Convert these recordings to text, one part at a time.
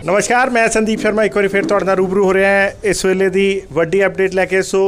नमस्कार, मैं संदीप शर्मा एक बार फिर तुहाडे नाल रूबरू हो रहा है इस वेले दी वड्डी अपडेट लैके। सो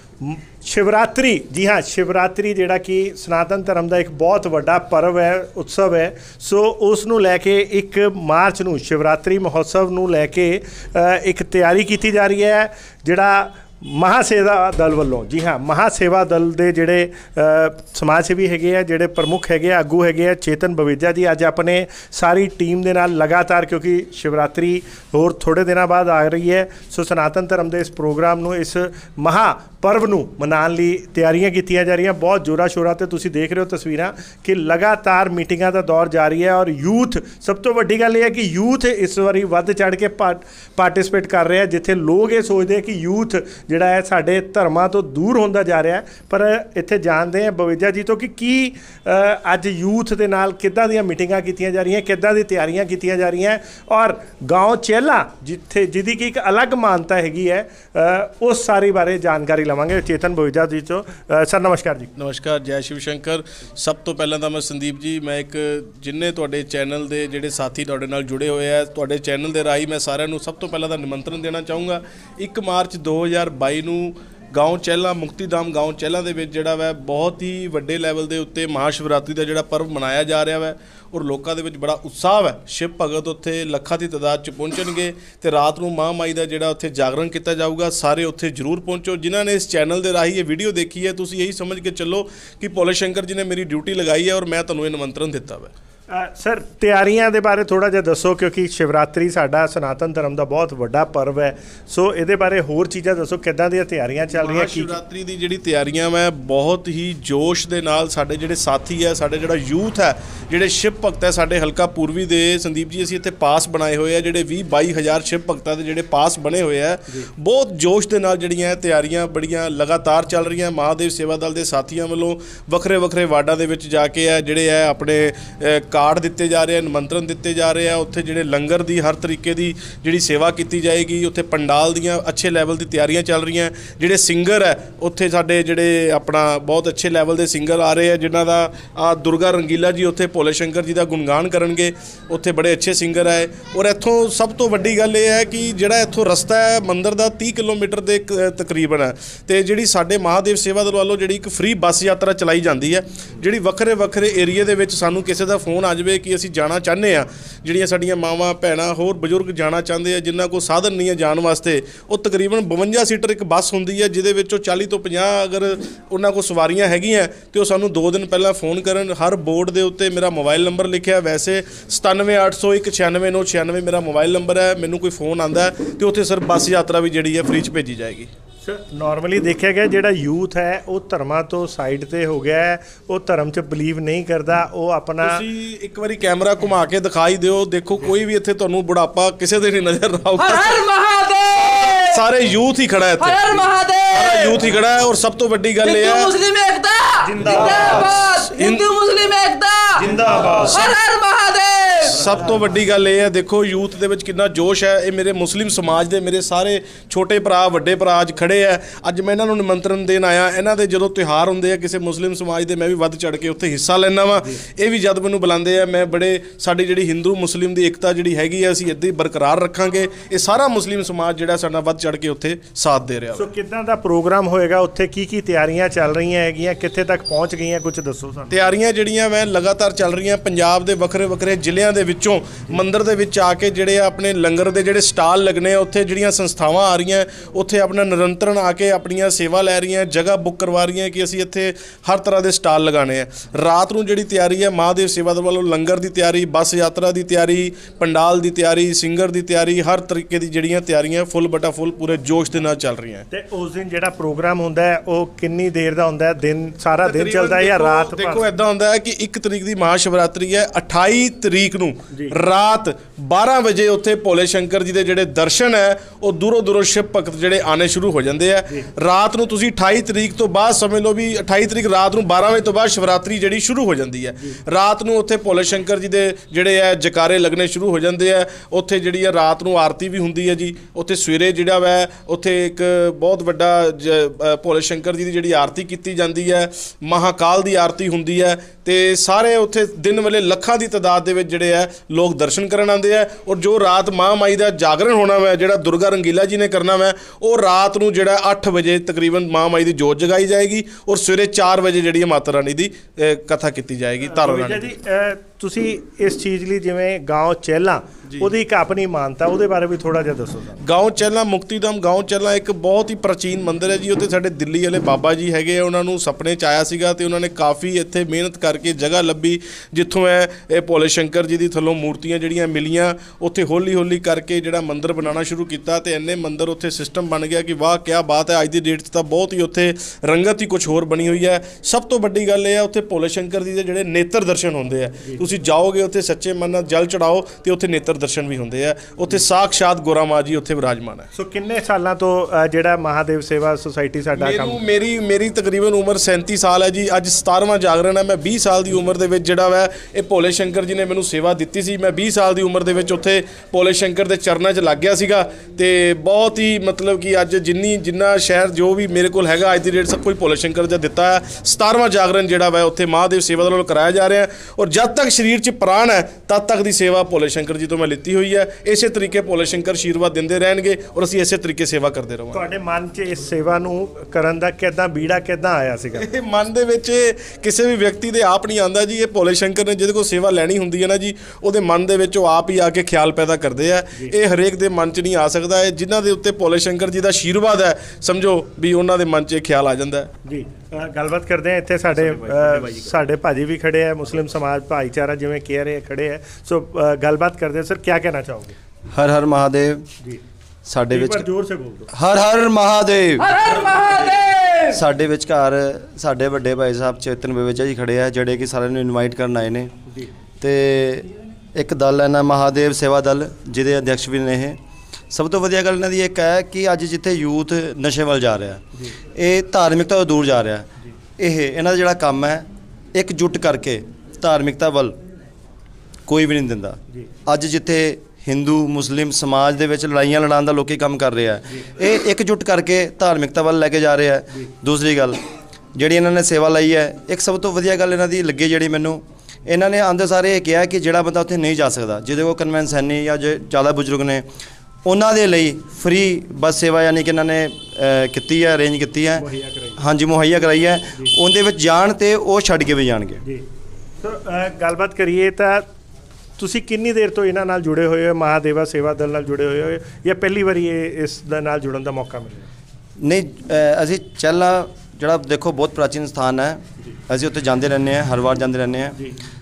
शिवरात्रि, जी हाँ, शिवरात्रि जिहड़ा कि सनातन धर्म का एक बहुत वड्डा पर्व है, उत्सव है। सो उस नूं लैके 1 मार्च नूं शिवरात्रि महोत्सव नूं लैके एक तैयारी की जा रही है जिहड़ा महासेवा दल वालों, जी हाँ, महासेवा दल के जोड़े समाज सेवी है, जोड़े प्रमुख है, आगू है, चेतन बवेजा जी अज अपने सारी टीम के नाल लगातार, क्योंकि शिवरात्रि होर थोड़े दिनों बाद आ रही है। सो सनातन धर्म के इस प्रोग्राम नूं, इस महापर्व नूं मनाउण लई तैयारियां कीतियां जा रही हैं बहुत जोरा शोरा ते। तुसीं देख रहे हो तस्वीरां कि लगातार मीटिंगां का दौर जारी है और यूथ, सब तो वड्डी गल यह है कि यूथ इस बारी वध चढ़ के पार्टिसिपेट कर रहे हैं, जिथे लोग ये सोचते हैं कि यूथ जिहड़ा है साडे धर्मां तो दूर होंदा जा रहा है। पर इत्थे जानते हैं बवेजा जी तो कि अज यूथ के नाल किद्दां दीयां मीटिंगां कीतियां जा रही हैं, किद्दां दी तैयारियां कीतियां जा रही हैं, और गाँव चेला जिथे जिहदी की एक अलग मानता हैगी है, उस सारी बारे जानकारी लवांगे चेतन बवेजा जी तो। सर नमस्कार जी। नमस्कार, जय शिव शंकर। सब तो पहला तो मैं संदीप जी, मैं एक जिन्ने तुहाडे चैनल के जिहड़े साथी तुहाडे नाल जुड़े हुए हैं, तुहाडे चैनल के राही मैं सारिਆਂ ਨੂੰ सब तो पहला तो निमंत्रण देना चाहूँगा। 1 मार्च 2022 ਨੂੰ गाँव चहला, मुक्तिधाम गाँव चहला ਦੇ ਵਿੱਚ ਜਿਹੜਾ ਵਾ बहुत ही ਵੱਡੇ ਲੈਵਲ ਦੇ ਉੱਤੇ महाशिवरात्रि ਦਾ ਜਿਹੜਾ पर्व ਮਨਾਇਆ ਜਾ ਰਿਹਾ ਵਾ, और ਲੋਕਾਂ ਦੇ ਵਿੱਚ ਬੜਾ ਉਤਸ਼ਾਹ ਹੈ। शिव भगत ਉੱਥੇ ਲੱਖਾਂ ਦੀ ਤਾਦਾਦ 'ਚ ਪਹੁੰਚਣਗੇ ਤੇ ਰਾਤ ਨੂੰ ਮਹਾਮਾਈ ਦਾ ਜਿਹੜਾ ਉੱਥੇ ਜਾਗਰਣ ਕੀਤਾ ਜਾਊਗਾ। ਸਾਰੇ ਉੱਥੇ ਜ਼ਰੂਰ ਪਹੁੰਚੋ। ਜਿਨ੍ਹਾਂ ਨੇ ਇਸ ਚੈਨਲ ਦੇ ਰਾਹੀਂ ਇਹ ਵੀਡੀਓ ਦੇਖੀ ਹੈ, ਤੁਸੀਂ ਇਹੀ ਸਮਝ ਕੇ ਚੱਲੋ ਕਿ ਭੋਲੇ ਸ਼ੰਕਰ ਜੀ ਨੇ ਮੇਰੀ ਡਿਊਟੀ ਲਗਾਈ ਹੈ और मैं ਤੁਹਾਨੂੰ ਇਹ ਨਿਮੰਤਰਣ ਦਿੱਤਾ ਵਾ। सर तैयारियां दे बारे थोड़ा जिहा दसो, क्योंकि शिवरात्रि साडा सनातन धर्म का बहुत वड्डा पर्व है। सो ये बारे होर चीज़ां दसो, किद्दां दी तैयारियां चल रही हैं? शिवरात्रि की जिहड़ी तैयारियां मैं बहुत ही जोश दे नाल साडे जिहड़े साथी है, साडे जिहड़ा यूथ है, जिहड़े शिव भगत है साडे हलका पूर्वी दे संदीप जी, असीं इत्थे पास बनाए हुए हैं, जिहड़े 20-22 हज़ार शिव भगतां दे जिहड़े पास बने हुए हैं। बहुत जोश दे नाल जिहड़ियां तैयारियां बड़ियां लगातार चल रही हैं। महादेव सेवा दल के साथियों वालों वखरे वखरे वार्डां दे विच जाके है जिहड़े है अपने कार्ड दिते जा रहे हैं, निमंत्रण दिते जा रहे हैं। उत्थे जिहड़े लंगर दी हर तरीके की जिहड़ी सेवा की जाएगी, उत्थे पंडाल दियां अच्छे लैवल की तैयारियां चल रही हैं। जिहड़े सिंगर है उत्थे साडे जिहड़े अपना बहुत अच्छे लैवल के सिंगर आ रहे हैं, जिन्हां दा दुर्गा रंगीला जी उत्थे भोले शंकर जी का गुणगान करनगे। उत्थे बड़े अच्छे सिंगर आए। और इत्थों सब तो वड्डी गल यह है कि जिहड़ा इत्थों रस्ता है मंदिर का 30 किलोमीटर के तकरीबन है, तो जिहड़ी साडे महादेव सेवा दल वालों जिहड़ी एक फ्री बस यात्रा चलाई जाती है, जिहड़ी वखरे वखरे एरिए दे विच सानूं किसी का फोन आ जाए कि असीं जाना चाहते हैं, जिहड़ियां साडीਆਂ मावां भैणां होर बजुर्ग जाना चाहते हैं, जिन्हां कोल साधन नहीं है जाण वास्ते, वो तकरीबन 52 सीटर एक बस होंदी है, जिहदे विचों 40 तो 50 अगर उन्हां कोल सवारियां हैगियां तो वो सानूं 2 दिन पहला फोन करन। हर बोर्ड के उत्ते मेरा मोबाइल नंबर लिखिਆ, वैसे 9780196996 मेरा मोबाइल नंबर है। मैनूं कोई फोन आता है तो उत्थे सिर्फ बस यात्रा भी जिहड़ी है फ्री च भेजी जाएगी। नॉर्मली देखा गया जिहड़ा यूथ है वो धर्मां तो साइड ते हो गया है, वो धर्म च बिलीव नहीं करता, वो अपना एक बारी कैमरा घुमा के दिखाई दिओ, देखो कोई भी इत्थे तुहानूं बुढ़ापा किसी दे नहीं नजर आऊगा। हर हर महादेव, सारे यूथ ही खड़ा है, हर हर महादेव, सारा यूथ ही खड़ा है। और सब तो वड्डी गल ये है, मुस्लिम एकता जिंदाबाद, हिंदू मुस्लिम एकता जिंदाबाद, हर हर महादेव। सब तो वड्डी गल ये है, देखो यूथ दे विच कितना जोश है। ये मेरे मुस्लिम समाज दे मेरे सारे छोटे भरा वड्डे भरा अज खड़े है। अज मैं इन्हां नूं निमंत्रण देण आया। इन्हां दे जदों त्यौहार हुंदे आ किसी मुस्लिम समाज दे, मैं भी वध चढ़ के उत्थे हिस्सा लैना वा। ये भी जद मैनूं बुलांदे आ, मैं बड़े साडी जिहड़ी हिंदू मुस्लिम दी एकता जिहड़ी हैगी है असीं इदां ही बरकरार रखांगे। ये सारा मुस्लिम समाज जिहड़ा साडा वध चढ़ के उत्थे साथ दे रहा। सो किदां दा प्रोग्राम होएगा, उत्थे की तैयारियां चल रही हैगियां, कित्थे तक पहुंच गई हैं, कुछ दसो सानूं। तैयारियां जिहड़ियां मैं लगातार चल रही हैं। पंजाब दे वखरे वखरे जिलिਆਂ ਦੇ ਵਿੱਚੋਂ मंदिर ਦੇ ਵਿੱਚ ਆ ਕੇ ਜਿਹੜੇ ਆਪਣੇ ਲੰਗਰ ਦੇ ਜਿਹੜੇ ਸਟਾਲ ਲੱਗਣੇ, ਉੱਥੇ ਜਿਹੜੀਆਂ ਸੰਸਥਾਵਾਂ ਆ ਰਹੀਆਂ, ਉੱਥੇ ਆਪਣਾ ਨਿਰੰਤਰਨ ਆ ਕੇ ਆਪਣੀਆਂ सेवा लै रही हैं, जगह बुक करवा रही हैं कि असीं इत्थे हर तरह के स्टाल लगाने हैं। रात नूं जिहड़ी तैयारी है महादेव सेवा दल वालों लंगर की तैयारी, बस यात्रा की तैयारी, पंडाल की तैयारी, सिंगर की तैयारी, हर तरीके की जिहड़ियां तैयारियां फुल बटा फुल पूरे जोश के नाल चल रही हैं। ते उस दिन जिहड़ा प्रोग्राम हुंदा है वो कितनी देर दा हुंदा है? दिन सारा दिन चलता है या रात? देखो इदां हुंदा है कि 1 तरीक की महाशिवरात्रि है, 28 तरीक नूं रात 12 बजे उत्थे भोले शंकर जी के जिहड़े दर्शन है वो दूरों दूरों शिव भगत जिहड़े आने शुरू हो जाते हैं। रात नूं तुसीं 28 तरीक तो बाद समझ लो भी 28 तरीक रात नूं 12 बजे तो बाद शिवरात्रि जिहड़ी शुरू हो जाती है। रात नूं उत्थे भोले शंकर जी के जिहड़े है जकारे लगने शुरू हो जाते हैं। उत्थे जिहड़ी है रात नूं आरती भी हुंदी है जी। उत्थे सवेरे जिहड़ा वै उत्थे एक बहुत वड्डा भोले शंकर जी की जिहड़ी आरती की जाती है, महाकाल की आरती हुंदी है। ते सारे उत्थे दिन वेले लखां की तादाद दे विच जिहड़े है, लोग दर्शन करन आते हैं। और जो रात महामाई का जागरण होना वै जिहड़ा दुर्गा रंगीला जी ने करना वै वो रात नूं जिहड़ा 8 बजे तकरीबन महामाई की जोत जगाई जाएगी और सवेरे 4 बजे जिहड़ी माता रानी की कथा की जाएगी। तारो रानी जी ਤੁਸੀਂ ਇਸ ਚੀਜ਼ ਲਈ ਜਿਵੇਂ ਗਾਉਂ ਚਹਿਲਾਂ ਉਹਦੀ ਇੱਕ ਆਪਣੀ ਮਾਨਤਾ ਉਹਦੇ ਬਾਰੇ ਵੀ ਥੋੜਾ ਜਿਹਾ ਦੱਸੋ। गाँव चहला मुक्तिधाम गाँव चहला एक बहुत ही प्राचीन मंदिर है जी। उत्थे साडे दिल्ली वाले बाबा जी हैगे, उन्होंने सपने च आया सीगा ते उन्होंने काफ़ी इत्थे मेहनत करके जगह लभी जित्थों ये भोले शंकर जी की थल्लों मूर्तियां जिहड़ियां मिलियां। उत्थे हौली हौली करके जिहड़ा मंदिर बनाना शुरू किया ते इन्ने मंदिर उत्थे सिस्टम बन गया कि वाह क्या बात है। अज की डेट तो बहुत ही उत्थे रंगत ही कुछ होर बनी हुई है। सब तो वड्डी गल ये है उत्थे भोले शंकर जी के जिहड़े नेत्र दर्शन होंदे है। तुसीं जाओगे उत्थे सच्चे मन नाल जल चढ़ाओ तो उत्थे नेत्र दर्शन भी होंदे है। उत्थे साक्षात गोरा माँ जी उत्थे विराजमान है। सो किन्ने सालों तो जिहड़ा महादेव सेवा सोसाइटी साडा काम मेरी तकरीबन उम्र 37 साल है जी। अज 17वां जागरण है। मैं 20 साल की उम्र दे विच जिहड़ा वै ये भोले शंकर जी ने मैनूं सेवा दी सी। मैं 20 साल की उम्र दे विच उत्थे भोले शंकर के चरणों च लग गया सीगा ते बहुत ही मतलब कि अज जिन्ना शहर जो भी मेरे कोल हैगा अज दी डेट सब कुछ भोले शंकर दा दिता है। 17वां जागरण जिहड़ा वै उत्थे महादेव सेवा दे नाल कराया जा रहा है और जब तक शरीर च प्राण है तद तक दी सेवा भोले शंकर जी तो मैं लिती हुई है। इसे तरीके भोले शंकर आशीर्वाद दिंदे रहणगे और असीं इसे तरीके सेवा करते रहांगे। ਤੁਹਾਡੇ ਮਨ 'ਚ ਇਸ ਸੇਵਾ ਨੂੰ ਕਰਨ ਦਾ ਕਿੱਦਾਂ ਬੀੜਾ ਕਿੱਦਾਂ ਆਇਆ ਸੀਗਾ? ਇਹ ਮਨ ਦੇ ਵਿੱਚ ਕਿਸੇ ਵੀ ਵਿਅਕਤੀ ਦੇ ਆਪ ਨਹੀਂ ਆਉਂਦਾ ਜੀ। ਇਹ ਭੋਲੇ ਸ਼ੰਕਰ ਨੇ ਜਿਹਦੇ ਕੋਲ ਸੇਵਾ ਲੈਣੀ ਹੁੰਦੀ ਹੈ ਨਾ ਜੀ ਉਹਦੇ ਮਨ ਦੇ ਵਿੱਚ ਉਹ ਆਪ ਹੀ ਆ ਕੇ ਖਿਆਲ ਪੈਦਾ ਕਰਦੇ ਆ। ਇਹ ਹਰੇਕ ਦੇ ਮਨ 'ਚ ਨਹੀਂ ਆ ਸਕਦਾ। ਇਹ ਜਿਨ੍ਹਾਂ ਦੇ ਉੱਤੇ ਭੋਲੇ ਸ਼ੰਕਰ ਜੀ ਦਾ ਆਸ਼ੀਰਵਾਦ ਹੈ ਸਮਝੋ ਵੀ ਉਹਨਾਂ ਦੇ ਮਨ 'ਚ ਇਹ ਖਿਆਲ ਆ ਜਾਂਦਾ ਜੀ। ਗੱਲਬਾਤ ਕਰਦੇ ਆ ਇੱਥੇ ਸਾਡੇ ਭਾਜੀ ਵੀ ਖੜੇ ਆ, ਮੁਸਲਿਮ ਸਮਾਜ ਭਾਈਚਾਰਾ ਜਿਵੇਂ ਕਹਿ ਰਹੇ ਖੜੇ ਆ। ਸੋ ਗੱਲਬਾਤ ਕਰਦੇ ਆ। ਸਰ ਕੀ ਕਹਿਣਾ ਚਾਹੋਗੇ? हर हर महादेव जी साडे विच जोर से बोल दो। हर हर महादेव हर हर महादेव। साडे विचकार साडे वड्डे भाई साहब चेतन बवेजा जी खड़े आ जिहड़े कि सारिਆਂ ਨੂੰ ਇਨਵਾਈਟ ਕਰਨ ਆਏ ਨੇ ਤੇ ਇੱਕ ਦਲ ਹੈ ਨਾ महादेव सेवा दल ਜਿਹਦੇ ਅਧਿਕਸ਼ ਵੀ ਨੇ। ਇਹ ਸਭ ਤੋਂ ਵਧੀਆ ਗੱਲ ਇਹਨਾਂ ਦੀ ਇੱਕ ਹੈ ਕਿ ਅੱਜ ਜਿੱਥੇ ਯੂਥ ਨਸ਼ੇ ਵੱਲ ਜਾ ਰਿਹਾ ਇਹ ਧਾਰਮਿਕਤਾ ਤੋਂ ਦੂਰ ਜਾ ਰਿਹਾ ਇਹ ਇਹਨਾਂ ਦਾ ਜਿਹੜਾ ਕੰਮ ਹੈ ਇਕਜੁੱਟ ਕਰਕੇ ਧਾਰਮਿਕਤਾ ਵੱਲ ਕੋਈ ਵੀ ਨਹੀਂ ਦਿੰਦਾ। ਅੱਜ ਜਿੱਥੇ हिंदू मुस्लिम समाज ਦੇ ਵਿੱਚ ਲੜਾਈਆਂ ਲੜਾਉਣ ਦਾ ਲੋਕੀ ਕੰਮ ਕਰ ਰਿਹਾ ਇਹ ਇਕਜੁੱਟ ਕਰਕੇ ਧਾਰਮਿਕਤਾ ਵੱਲ ਲੈ ਕੇ ਜਾ ਰਿਹਾ। ਦੂਸਰੀ ਗੱਲ ਜਿਹੜੀ ਇਹਨਾਂ ਨੇ ਸੇਵਾ ਲਈ ਹੈ ਇੱਕ ਸਭ ਤੋਂ ਵਧੀਆ ਗੱਲ ਇਹਨਾਂ ਦੀ ਲੱਗੀ ਜਿਹੜੀ ਮੈਨੂੰ ਇਹਨਾਂ ਨੇ ਆਂਦੇ ਸਾਰੇ ਇਹ ਕਿਹਾ ਕਿ ਜਿਹੜਾ ਬੰਦਾ ਉੱਥੇ ਨਹੀਂ ਜਾ ਸਕਦਾ ਜਿਹਦੇ ਕੋਲ ਕਨਵੈਂਸ ਹੈ ਨਹੀਂ ਜਾਂ ਜ਼ਿਆਦਾ ਬਜ਼ੁਰਗ ਨੇ ਉਹਨਾਂ ਦੇ ਲਈ ਫ੍ਰੀ ਬੱਸ ਸੇਵਾ ਯਾਨੀ ਕਿ ਇਹਨਾਂ ਨੇ ਕੀਤੀ ਹੈ ਅਰੇਂਜ ਕੀਤੀ ਹੈ। ਹਾਂਜੀ ਮੁਹੱਈਆ ਕਰਾਈ ਹੈ। ਉਹਦੇ ਵਿੱਚ ਜਾਣ ਤੇ ਉਹ ਛੱਡ ਕੇ ਵੀ ਜਾਣਗੇ ਜੀ। ਸੋ ਗੱਲਬਾਤ ਕਰੀਏ ਤਾਂ ਤੁਸੀਂ ਕਿੰਨੀ ਦੇਰ ਤੋਂ ਇਹਨਾਂ ਨਾਲ ਜੁੜੇ ਹੋਏ ਹੋ? ਮਹਾਦੇਵਾ ਸੇਵਾ ਦਲ ਨਾਲ ਜੁੜੇ ਹੋਏ ਹੋ ਜਾਂ ਪਹਿਲੀ ਵਾਰੀ ਇਸ ਦੇ ਨਾਲ ਜੁੜਨ ਦਾ ਮੌਕਾ ਮਿਲਿਆ? ਨਹੀਂ ਅਸੀਂ ਚਹਿਲਾ ਜਿਹੜਾ ਦੇਖੋ ਬਹੁਤ ਪ੍ਰਾਚੀਨ ਸਥਾਨ ਹੈ। ਅਸੀਂ ਉੱਥੇ ਜਾਂਦੇ ਰਹਿੰਦੇ ਹਾਂ, ਹਰ ਵਾਰ ਜਾਂਦੇ ਰਹਿੰਦੇ ਹਾਂ।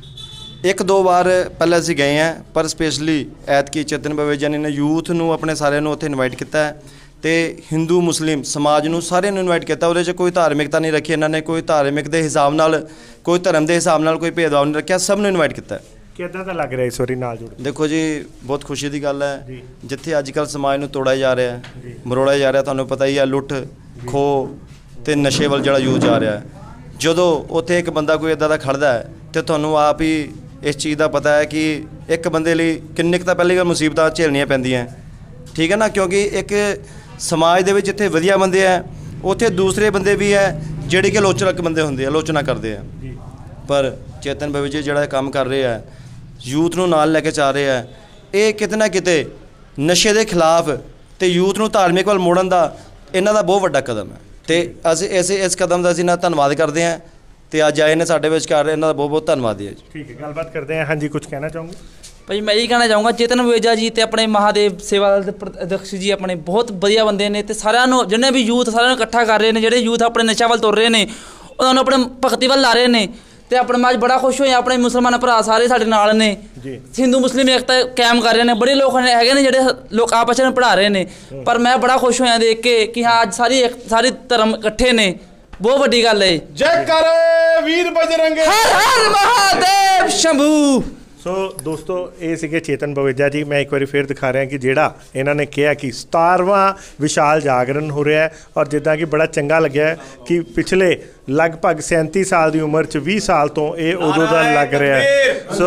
ਇੱਕ ਦੋ ਵਾਰ ਪਹਿਲਾਂ ਅਸੀਂ ਗਏ ਹਾਂ ਪਰ ਸਪੈਸ਼ਲੀ ਐਤਕੀ ਚੇਤਨ ਬਵੇਜਾ ਨੇ ਯੂਥ ਨੂੰ ਆਪਣੇ ਸਾਰਿਆਂ ਨੂੰ ਉੱਥੇ ਇਨਵਾਈਟ ਕੀਤਾ ਹੈ ਤੇ ਹਿੰਦੂ ਮੁਸਲਿਮ ਸਮਾਜ ਨੂੰ ਸਾਰਿਆਂ ਨੂੰ ਇਨਵਾਈਟ ਕੀਤਾ। ਉਹਦੇ 'ਚ ਕੋਈ ਧਾਰਮਿਕਤਾ ਨਹੀਂ ਰੱਖੀ ਇਹਨਾਂ ਨੇ, ਕੋਈ ਧਾਰਮਿਕ ਦੇ ਹਿਸਾਬ ਨਾਲ ਕੋਈ ਧਰਮ ਦੇ ਹਿਸਾਬ ਨਾਲ ਕੋਈ ਭੇਦਭਾਵ ਨਹੀਂ ਰੱਖਿਆ, ਸਭ ਨੂੰ ਇਨਵਾਈਟ ਕੀਤਾ। ਕਿੱਦਾਂ ਦਾ ਲੱਗ ਰਿਹਾ ਇਸ ਵਾਰੀ ਨਾਲ ਜੁੜ? ਦੇਖੋ ਜੀ ਬਹੁਤ ਖੁਸ਼ੀ ਦੀ ਗੱਲ ਹੈ ਜਿੱਥੇ ਅੱਜ ਕੱਲ੍ਹ ਸਮਾਜ ਨੂੰ ਤੋੜਿਆ ਜਾ ਰਿਹਾ ਮਰੋੜਿਆ ਜਾ ਰਿਹਾ। ਤੁਹਾਨੂੰ ਪਤਾ ਹੀ ਹੈ ਲੁੱਟ ਖੋਹ ਤੇ ਨਸ਼ੇ ਵੱਲ ਜਿਹੜਾ ਯੂਥ ਜਾ ਰਿਹਾ ਜਦੋਂ ਉੱਥੇ ਇੱਕ ਬੰਦਾ ਕੋਈ ਇੱਦਾਂ ਦਾ ਖੜਦਾ ਹੈ ਤੇ ਤੁਹਾਨੂੰ ਆਪ ਹੀ ਇਸ ਚੀਜ਼ ਦਾ ਪਤਾ ਹੈ ਕਿ ਇੱਕ ਬੰਦੇ ਲਈ ਕਿੰਨੇ ਕੁ ਤਾਂ ਪਹਿਲੀ ਗੱਲ ਮੁਸੀਬਤਾਂ ਝੇਲਣੀਆਂ ਪੈਂਦੀਆਂ ਠੀਕ ਹੈ ਨਾ। ਕਿਉਂਕਿ ਇੱਕ ਸਮਾਜ ਦੇ ਵਿੱਚ ਜਿੱਥੇ ਵਧੀਆ ਬੰਦੇ ਹੈ ਉੱਥੇ ਦੂਸਰੇ ਬੰਦੇ ਵੀ ਹੈ ਜਿਹੜੇ ਕਿ ਆਲੋਚਕ ਬੰਦੇ ਹੁੰਦੇ ਆ, ਆਲੋਚਨਾ ਕਰਦੇ ਆ। ਪਰ ਚੇਤਨ ਬਵੇਜਾ ਜਿਹੜਾ ਕੰਮ ਕਰ ਰਹੇ ਹੈ ਯੂਥ ਨੂੰ ਨਾਲ ਲੈ ਕੇ ਚੱਲ ਰਿਹਾ ਹੈ ਇਹ ਕਿਤੇ ਨਾ ਕਿਤੇ ਨਸ਼ੇ ਦੇ ਖਿਲਾਫ ਤੇ ਯੂਥ ਨੂੰ ਧਾਰਮਿਕ ਵੱਲ ਮੋੜਨ ਦਾ ਇਹਨਾਂ ਦਾ ਬਹੁਤ ਵੱਡਾ ਕਦਮ ਹੈ ਤੇ ਅਸੀਂ ਇਸ ਕਦਮ ਦਾ ਅਸੀਂ ਨਾ ਧੰਨਵਾਦ ਕਰਦੇ ਹਾਂ ਤੇ ਅੱਜ ਆਏ ਨੇ ਸਾਡੇ ਵਿੱਚ ਕਰ ਰਹੇ ਇਹਨਾਂ ਦਾ ਬਹੁਤ ਬਹੁਤ ਧੰਨਵਾਦ ਹੈ ਜੀ। ਠੀਕ ਹੈ ਗੱਲਬਾਤ ਕਰਦੇ ਹਾਂ। ਹਾਂਜੀ ਕੁਝ ਕਹਿਣਾ ਚਾਹੋਗੇ? ਭਾਈ ਮੈਂ ਇਹ ਕਹਿਣਾ ਚਾਹੂੰਗਾ ਚੇਤਨ ਬਵੇਜਾ ਜੀ ਤੇ ਆਪਣੇ ਮਹਾਦੇਵ ਸੇਵਾ ਦਲ ਦੇ ਅਧਿਕਸ਼ ਜੀ ਆਪਣੇ ਬਹੁਤ ਵਧੀਆ ਬੰਦੇ ਨੇ ਤੇ ਸਾਰਿਆਂ ਨੂੰ ਜਿੰਨੇ ਵੀ ਯੂਥ ਸਾਰਿਆਂ ਨੂੰ ਇਕੱਠਾ ਕਰ ਰਹੇ ਨੇ। ਜਿਹੜੇ ਯੂਥ ਆਪਣੇ ਨਸ਼ਾ ਵੱਲ ਤੁਰ ਰਹੇ ਨੇ ਉਹਨਾਂ ਨੂੰ ਆਪਣੇ ਭਗਤੀ ਵੱਲ ਲਾ ਰਹੇ ਨੇ ਤੇ ਆਪਣੇ ਮੈਂ ਅੱਜ ਬੜਾ ਖੁਸ਼ ਹੋਇਆ। ਆਪਣੇ ਮੁਸਲਮਾਨ ਭਰਾ ਸਾਰੇ ਸਾਡੇ ਨਾਲ ਨੇ ਹਿੰਦੂ ਮੁਸਲਿਮ ਏਕਤਾ ਕਾਇਮ ਕਰ ਰਹੇ ਨੇ। ਬੜੇ ਲੋਕ ਹੈਗੇ ਨੇ ਜਿਹੜੇ ਲੋਕ ਆਪਸ ਵਿੱਚ ਪੜ੍ਹਾ ਰਹੇ ਨੇ ਪਰ ਮੈਂ ਬੜਾ ਖੁਸ਼ ਹੋਇਆ ਦੇਖ ਕੇ ਕਿ ਹਾਂ ਅੱਜ ਸਾਰੇ ਧਰਮ ਇਕੱਠੇ ਨੇ। ਬਹੁਤ ਵੱਡੀ ਗੱਲ ਹੈ। ਜੈ ਕਰ ਵੀਰ ਬਜਰੰਗੇ ਹਰ ਹਰ ਮਹਾਦੇਵ ਸ਼ੰਭੂ। ਸੋ ਦੋਸਤੋ ਇਹ ਸੀਗੇ ਚੇਤਨ ਬਵੇਜਾ ਜੀ। ਮੈਂ ਇੱਕ ਵਾਰੀ ਫਿਰ ਦਿਖਾ ਰਿਹਾ ਕਿ ਜਿਹੜਾ ਇਹਨਾਂ ਨੇ ਕਿਹਾ ਕਿ 17ਵਾਂ ਵਿਸ਼ਾਲ ਜਾਗਰਣ ਹੋ ਰਿਹਾ ਔਰ ਜਿੱਦਾਂ ਕਿ ਬੜਾ ਚੰਗਾ ਲੱਗਿਆ ਕਿ ਪਿਛਲੇ ਲਗਭਗ 37 ਸਾਲ ਦੀ ਉਮਰ 'ਚ 20 ਸਾਲ ਤੋਂ ਇਹ ਉਦੋਂ ਦਾ ਲੱਗ ਰਿਹਾ। ਸੋ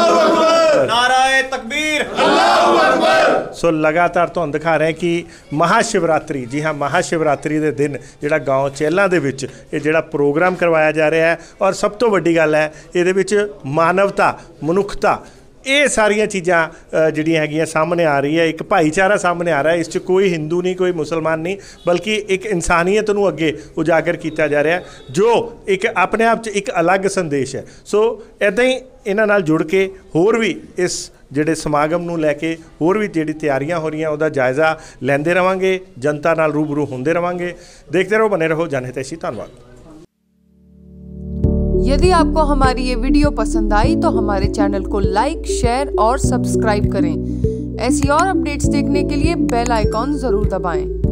ਨਾਰਾਏ ਤਕਬੀਰ ਅੱਲਾਹੁ ਅਕਬਰ। ਸੋ ਲਗਾਤਾਰ ਤੁਹਾਨੂੰ ਦਿਖਾ ਰਹੇ ਕਿ ਮਹਾਸ਼ਿਵਰਾਤਰੀ ਜੀ ਹਾਂ ਮਹਾਸ਼ਿਵਰਾਤਰੀ ਦੇ ਦਿਨ ਜਿਹੜਾ ਗਾਉਂ ਚਹਿਲਾਂ ਦੇ ਵਿੱਚ ਇਹ ਜਿਹੜਾ ਪ੍ਰੋਗਰਾਮ ਕਰਵਾਇਆ ਜਾ ਰਿਹਾ ਹੈ ਔਰ ਸਭ ਤੋਂ ਵੱਡੀ ਗੱਲ ਹੈ ਇਹਦੇ ਵਿੱਚ ਮਾਨਵਤਾ ਮਨੁੱਖਤਾ ਇਹ ਸਾਰੀਆਂ ਚੀਜ਼ਾਂ ਜਿਹੜੀਆਂ ਹੈਗੀਆਂ ਸਾਹਮਣੇ ਆ ਰਹੀ ਹੈ। ਇੱਕ ਭਾਈਚਾਰਾ ਸਾਹਮਣੇ ਆ ਰਿਹਾ, ਇਸ 'ਚ ਕੋਈ ਹਿੰਦੂ ਨਹੀਂ, ਕੋਈ ਮੁਸਲਮਾਨ ਨਹੀਂ, ਬਲਕਿ ਇੱਕ ਇਨਸਾਨੀਅਤ ਨੂੰ ਅੱਗੇ ਉਜਾਗਰ ਕੀਤਾ ਜਾ ਰਿਹਾ, ਜੋ ਇੱਕ ਆਪਣੇ ਆਪ 'ਚ ਇੱਕ ਅਲੱਗ ਸੰਦੇਸ਼ ਹੈ। ਸੋ ਇੱਦਾਂ ਹੀ ਇਹਨਾਂ ਨਾਲ ਜੁੜ ਕੇ ਹੋਰ ਵੀ ਇਸ ਜਿਹੜੇ ਸਮਾਗਮ ਨੂੰ ਲੈ ਕੇ ਹੋਰ ਵੀ ਜਿਹੜੀ ਤਿਆਰੀਆਂ ਹੋ ਰਹੀਆਂ ਉਹਦਾ ਜਾਇਜ਼ਾ ਲੈਂਦੇ ਰਵਾਂਗੇ, ਜਨਤਾ ਨਾਲ ਰੂਬਰੂ ਹੁੰਦੇ ਰਵਾਂਗੇ। देखते रहो, बने रहो जनहितैषी। धन्यवाद। यदि आपको हमारी ये वीडियो पसंद आई तो हमारे चैनल को लाइक, शेयर और सब्सक्राइब करें। ऐसी और अपडेट्स देखने के लिए बेल आइकॉन जरूर दबाएं।